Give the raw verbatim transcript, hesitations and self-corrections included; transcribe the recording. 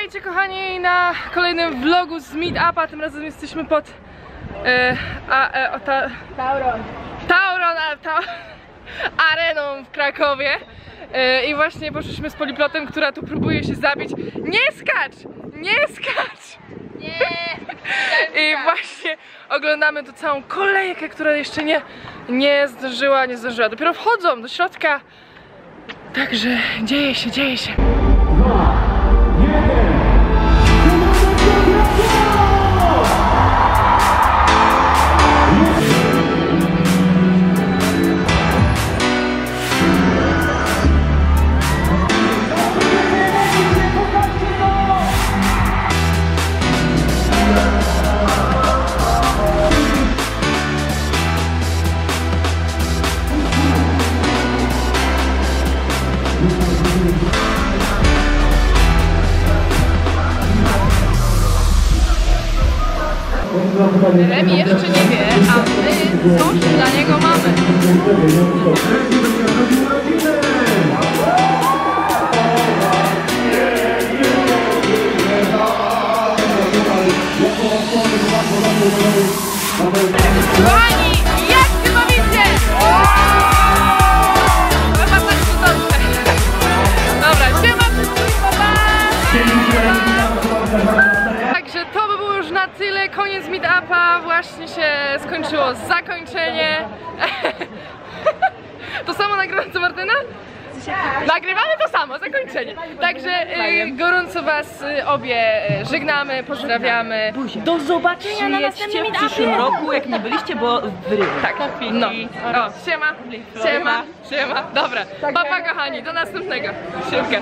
Witajcie kochani na kolejnym vlogu z Meetupa. Tym razem jesteśmy pod e, a, e, ta, Tauron. Tauron a, ta, areną w Krakowie e, i właśnie poszliśmy z Poliplotem, która tu próbuje się zabić. Nie skacz! Nie skacz! Nie! I właśnie oglądamy tu całą kolejkę, która jeszcze nie, nie zdążyła, nie zdążyła. Dopiero wchodzą do środka. Także dzieje się, dzieje się. Remi jeszcze nie wie, a my coś dla niego mamy. Kochani, jak ty bawicie? Chyba coś tu dobrze. Dobra, siema wszystkim, pa, pa. Także to by było już na tyle, koniec Meetupa, właśnie się skończyło zakończenie. To samo nagrywamy co Martyna? Nagrywamy to samo, zakończenie. Także y, gorąco was y, obie y, żegnamy, pozdrawiamy. Do zobaczenia na następnym w przyszłym roku, jak nie byliście, bo wyryły. Tak, no. O, siema, siema, siema. Dobra, pa pa kochani, do następnego. Siemka.